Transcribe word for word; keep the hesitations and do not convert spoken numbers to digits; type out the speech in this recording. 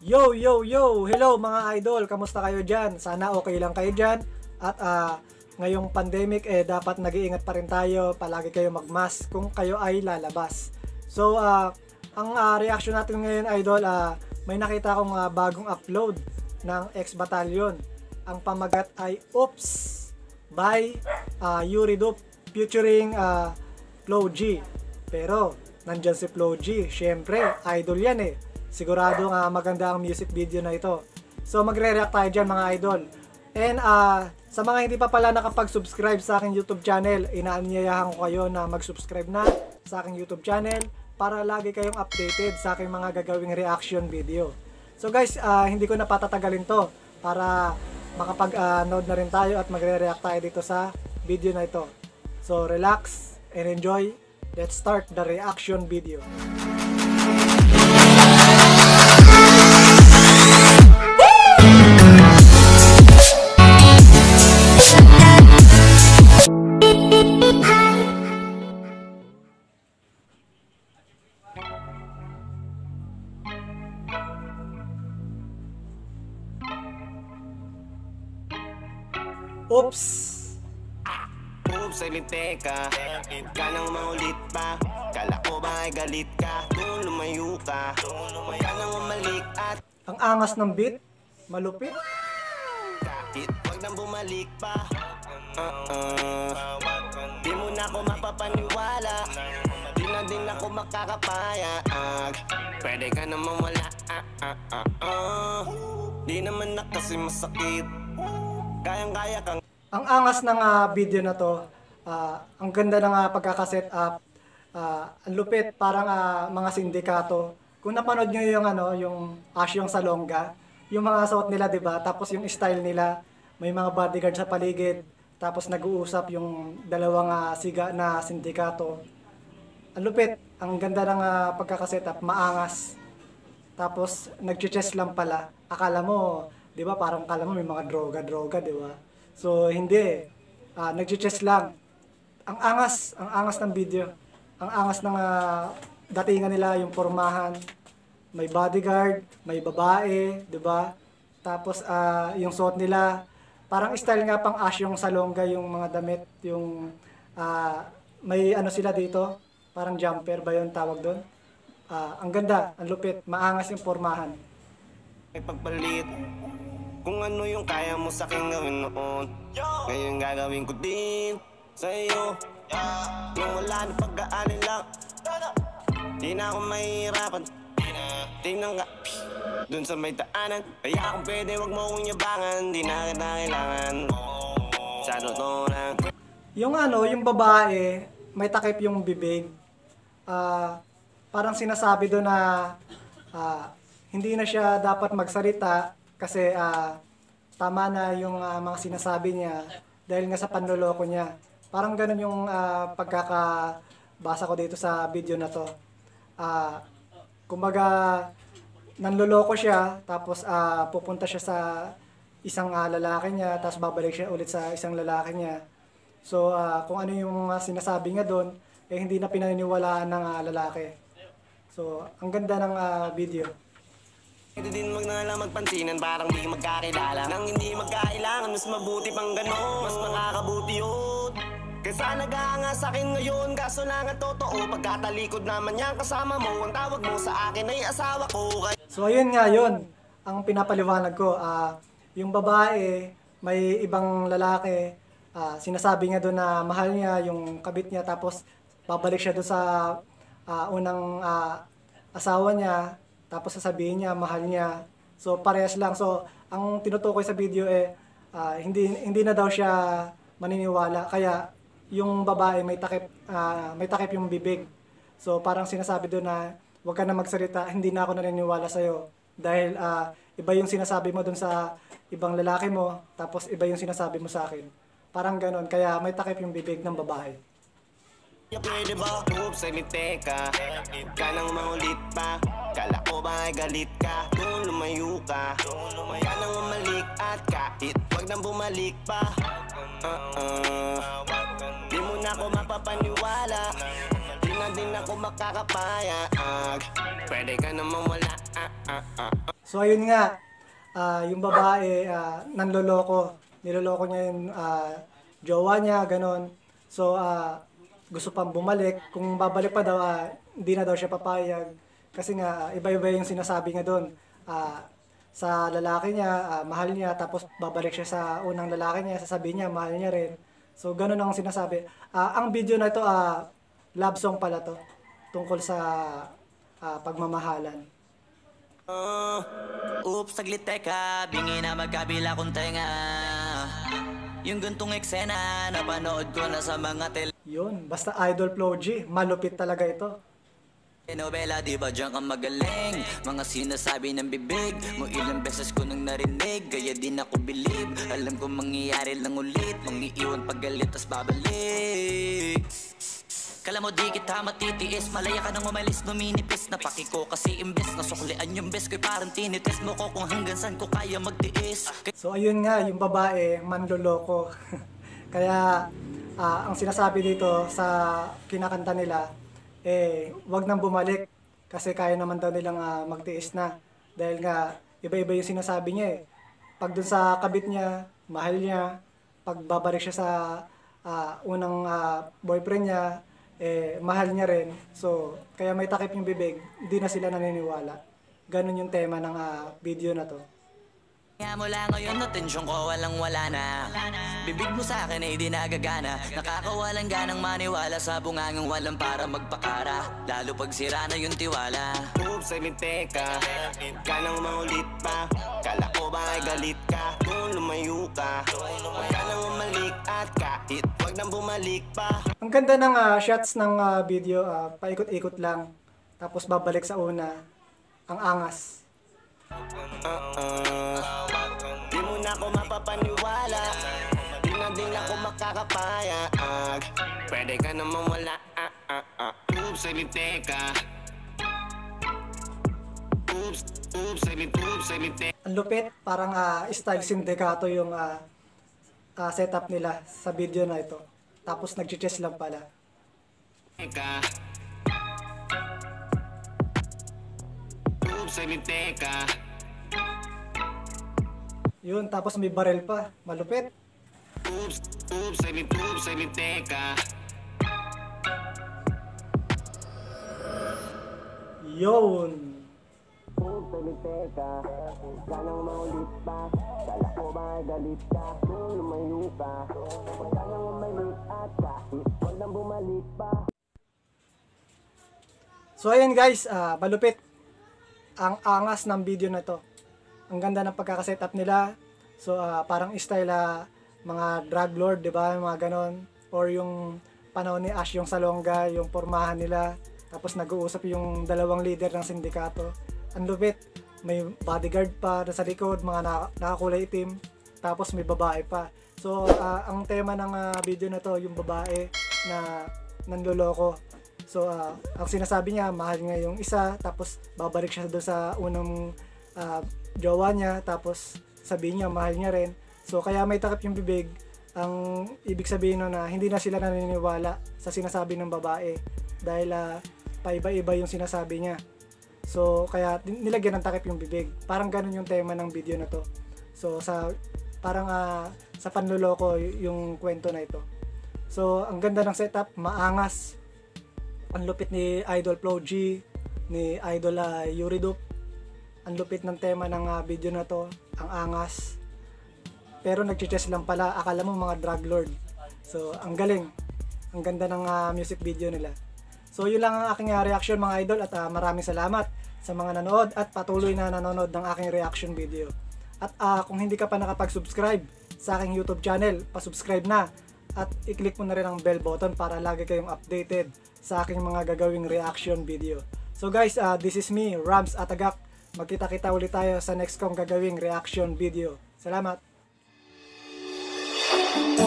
Yo, yo, yo! Hello mga idol! Kamusta kayo dyan? Sana okay lang kayo dyan. At uh, ngayong pandemic, eh, dapat nag-iingat pa rin tayo. Palagi kayo mag-mask kung kayo ay lalabas. So, uh, ang uh, reaction natin ngayon, idol, uh, may nakita akong uh, bagong upload ng X-Battalion. Ang pamagat ay Oops! By uh, Yuri Dup featuring uh, Flo G. Pero, nandyan si Flo G. Siyempre, idol yan eh. Sigurado nga maganda ang music video na ito. So magre-react tayo dyan mga idol. And uh, sa mga hindi pa pala nakapag-subscribe sa aking YouTube channel, inaanyayahan ko kayo na mag-subscribe na sa aking YouTube channel para lagi kayong updated sa aking mga gagawing reaction video. So guys, uh, hindi ko na patatagalin to para makapag-node uh, na rin tayo at magre-react tayo dito sa video na ito. So relax and enjoy. Let's start the reaction video. Oops! Oops, ay liteka. Ka nang maulit pa. Kala ko ba ay galit ka? Kung lumayo ka, huwag ka nang umalik at Ang angas ng beat, malupit. kahit huwag nang bumalik pa. Uh-uh. Di mo na ako mapapaniwala. Di na din ako makakapayag. Pwede ka naman wala. Uh-uh-uh-uh. Di naman na kasi masakit. Kayang-kaya kang Ang angas ng uh, video na to, uh, ang ganda ng uh, pagkakaset up, uh, ang lupit, parang uh, mga sindikato. Kung napanood nyo yung, ano, yung Asyong Salonga, yung mga suot nila, diba? Tapos yung style nila, may mga bodyguard sa paligid, tapos nag-uusap yung dalawang uh, siga na sindikato. Ang lupit, ang ganda ng uh, pagkakaset up, maangas. Tapos nag-chess lang pala. Akala mo, di ba, parang akala mo may mga droga-droga, di ba? So, hindi. Uh, nag-chess lang. Ang angas, ang angas ng video. Ang angas ng uh, datingan nila, yung pormahan. May bodyguard, may babae, di ba? Tapos, uh, yung suot nila, parang style nga pang Asyong Salonga yung mga damit, yung uh, may ano sila dito, parang jumper ba yun tawag doon? Uh, ang ganda, ang lupit, maangas yung pormahan. may pagpalit. Kung ano yung kaya mo sa akin gawin noon, ngayon gagawin ko din sa iyo. Nung wala na pag-aanin lang, di na ako mahihirapan. Tingnan ka dun sa may daanan. Kaya kung pwede wag mo akong yabangan. Di na kita kailangan sa totoo lang. Yung ano, yung babae, may takip yung bibig. Uh, parang sinasabi doon na uh, hindi na siya dapat magsalita kasi uh, tama na yung uh, mga sinasabi niya dahil nga sa panloloko niya. Parang ganun yung uh, pagkakabasa ko dito sa video na to. Uh, kumbaga, nanloloko siya, tapos uh, pupunta siya sa isang uh, lalaki niya, tapos babalik siya ulit sa isang lalaki niya. So, uh, kung ano yung uh, sinasabi nga doon, eh hindi na pinaniniwalaan ng uh, lalaki. So, ang ganda ng uh, video. Hindi din magnalang magpansinan, parang di magkakilala. Nang hindi magkailangan, mas mabuti pang gano'n. Mas makakabuti yun kaysa nag-aanga sa akin ngayon. Kaso lang ang totoo, pagkatalikod naman yan kasama mo. Ang tawag mo sa akin ay asawa ko. So ayun nga yun, ang pinapaliwanag ko. Uh, yung babae, may ibang lalaki, uh, sinasabi nga doon na mahal niya yung kabit niya. Tapos babalik siya doon sa uh, unang uh, asawa niya. Tapos sasabihin niya, mahal niya. So parehas lang. So ang tinutukoy sa video eh, uh, hindi, hindi na daw siya maniniwala. Kaya yung babae may takip, uh, may takip yung bibig. So parang sinasabi doon na huwag ka na magsalita, hindi na ako naniniwala sa'yo. Dahil uh, iba yung sinasabi mo doon sa ibang lalaki mo, tapos iba yung sinasabi mo sa akin. Parang ganon, kaya may takip yung bibig ng babae. Pwede ba? Oops, ay liteka. Ka nang maulit pa. Kala ko ba ay galit ka? Kung lumayo ka, huwag ka nang umalik at kahit huwag nang bumalik pa. Uh-uh. Di mo na ako mapapaniwala. Di na din ako makakapayag. Pwede ka naman wala. Uh-uh. So ayun nga, ah, yung babae ah, nanloloko. Niloloko niya yung ah, jowa niya, ganon. So ah, gusto pang bumalik. Kung babalik pa daw, ah, hindi na daw siya papayag. Kasi nga, ah, iba-iba yung sinasabi nga doon. Ah, sa lalaki niya, ah, mahal niya, tapos babalik siya sa unang lalaki niya, sasabihin niya, mahal niya rin. So, ganun ang sinasabi. Ah, ang video na ito, ah, love song pala to. Tungkol sa ah, pagmamahalan. Uh, oops, saglit teka, bingi na magkabila kong tenga. Yung gantong eksena, napanood ko na sa mga tele Yun, basta Idol Flow G, malupit talaga ito. novela, di ba dyan ka magaling? Mga sinasabi ng bibig mo, ilang beses ko nang narinig, kaya di na ko believe. Alam ko mangyayari lang ulit, mangiiwan paggalit tas babalik. Kala mo di kita matitiis, malaya ka nang umalis, numinipis. Napaki ko kasi imbes, nasuklian yung best ko'y parang tinitis mo ko kung hanggang saan ko kaya magtiis. So ayun nga, yung babae, manloloko. Kaya ah, ang sinasabi dito sa kinakanta nila, eh, wag nang bumalik kasi kaya naman daw nilang ah, magtiis na. Dahil nga, iba-iba yung sinasabi niya eh. Pag dun sa kabit niya, mahal niya. Pag babalik siya sa ah, unang ah, boyfriend niya, eh, mahal niya rin. So, kaya may takip yung bibig, hindi na sila naniniwala. Ganun yung tema ng ah, video na to. Nga mula ngayon na tensyon ko walang wala na. Bibig mo sa akin ay di nagagana. Nakakawalang ganang maniwala sa bungangang walang para magpakara. Lalo pag sira na yung tiwala. Oops, ay teka, ka nang maulit pa. Kala ko ba ay galit ka? Kung lumayo ka, huwag ka nang umalik at kahit huwag nang bumalik pa. Ang ganda ng ah, shots ng ah, video, ah, paikot-ikot lang. Tapos babalik sa una. Ang angas. Uh-uh. Di mo na ako mapapaniwala, di na din ako makakapayag. Pwede ka naman wala. ah, ah, ah. Oops, ay teka. Oops, oops, ay oops, ay Ang lupit, parang ah, style sindikato yung ah, ah, setup nila sa video na ito. Tapos nag-chess lang pala. teka. Oops, ay teka. Yun, tapos may barrel pa. Malupit. Oops, oops, ay oops, ay teka. Yun. Oops, ay teka. Ka nang maulit pa. Kala ko ba ay galit ka? Kung lumayo ka, huwag ka nang umalik at kahit huwag nang bumalik pa. So ayan guys, ah, malupit. Ang angas ng video na to. Ang ganda ng pagkakasetup nila. So ah, parang style ah, mga drug lord, 'di ba? Mga ganon. Or yung panahon ni Ash yung Salonga, yung pormahan nila. Tapos nag-uusap yung dalawang leader ng sindikato. Ang lupit. May bodyguard pa sa likod, mga na- nakakulay itim. Tapos may babae pa. So ah, ang tema ng ah, video na to, yung babae na nanloloko. So, uh, ang sinasabi niya, mahal niya yung isa, tapos babalik siya doon sa unang uh, jowa niya, tapos sabihin niya, mahal niya rin. So, kaya may takip yung bibig. Ang ibig sabihin nun na hindi na sila naniniwala sa sinasabi ng babae dahil uh, paiba-iba yung sinasabi niya. So, kaya nilagyan ng takip yung bibig. Parang ganun yung tema ng video na to. So, sa parang uh, sa panloloko y- yung kwento na ito. So, ang ganda ng setup, maangas. Ang lupit ni Idol Flow G, ni Idol uh, Yuridup. Ang lupit ng tema ng uh, video na to, ang angas. Pero nag-chess lang pala, akala mo mga drug lord. So, ang galing. Ang ganda ng uh, music video nila. So, yun lang ang aking uh, reaction mga idol at uh, maraming salamat sa mga nanood at patuloy na nanonood ng aking reaction video. At uh, kung hindi ka pa nakapag-subscribe sa aking YouTube channel, pa-subscribe na. At i-click mo na rin ang bell button para lagi kayong updated sa aking mga gagawing reaction video. So guys, uh, this is me, Rams Atagak. Magkita-kita ulit tayo sa next kong gagawing reaction video. Salamat!